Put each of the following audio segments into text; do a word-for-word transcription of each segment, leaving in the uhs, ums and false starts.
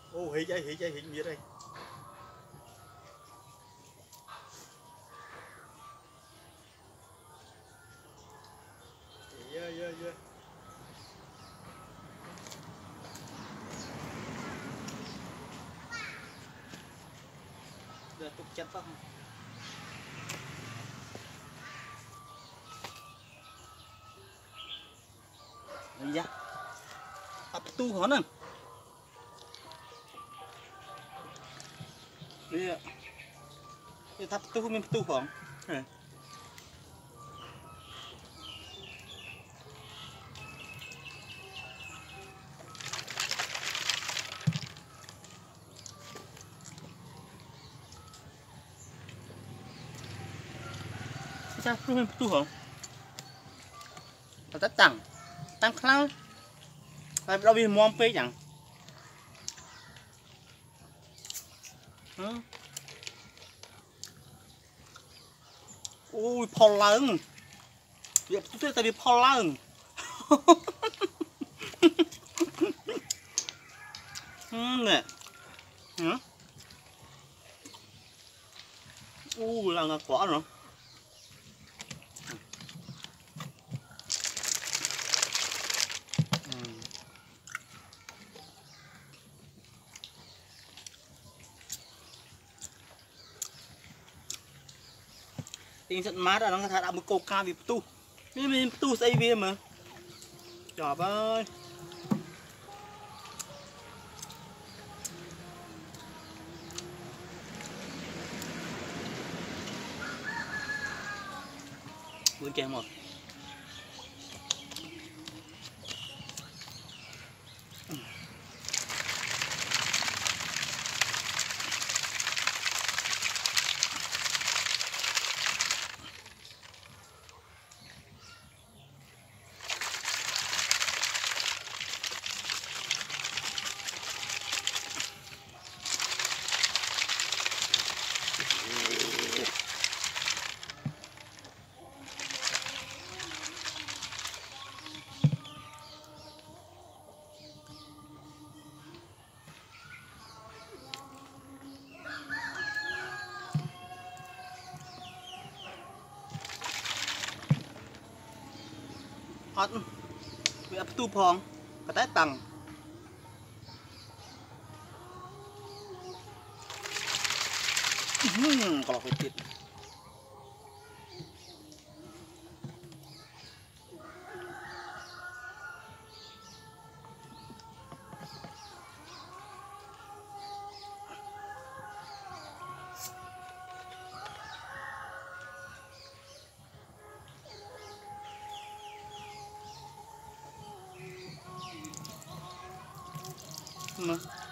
ô hí đây hí đây hí miết đây yeah yeah yeah giờ tục chất không đây ra tập tu hả nè đi đi tập tu mình tu hỏng sao tu mình tu hỏng ta tăng tăng khăn tại đâu bị mồm phê chẳng ui phò lớn việc tôi tại vì phò lớn nè ui là ngạc quả rồi tình trận mát là nó thật đã một cột ca vì tu vì tu xây vì mà trời ơi bữa kèm rồi hot bị ấp tu phong và tái tầng kalau kecil mà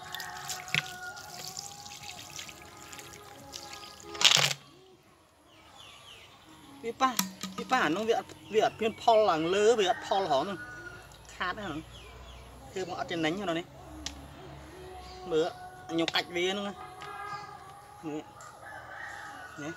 พี่ป้าพี่ป้าน้องเวียดเวียดเพี้ยนพอหลังเลือเวียดพอหอมขาดได้หรอคือมันเอาจะนั่งอยู่ตรงนี้เบื่อnhục cạch về nữa nè nè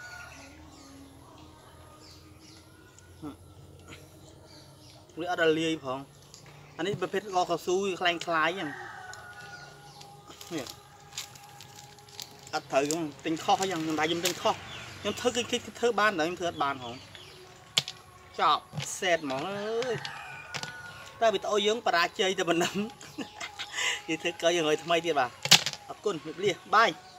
เลือดอะไรพองอันนี้ประเภทกอข้าวซูคลายคลายอย่างเนี่ยอัดเถอะเป็นข้อเขายังได้ยังเป็นข้อยังเธอคิดเธอบ้านไหนยังเธอบ้านของจอบเสร็จหมองเลยถ้าไปโต้ยืงปลาเจยจะมันน้ำยี่เธอเกยยังไงทำไมดีบ่าขอบคุณเรียบาย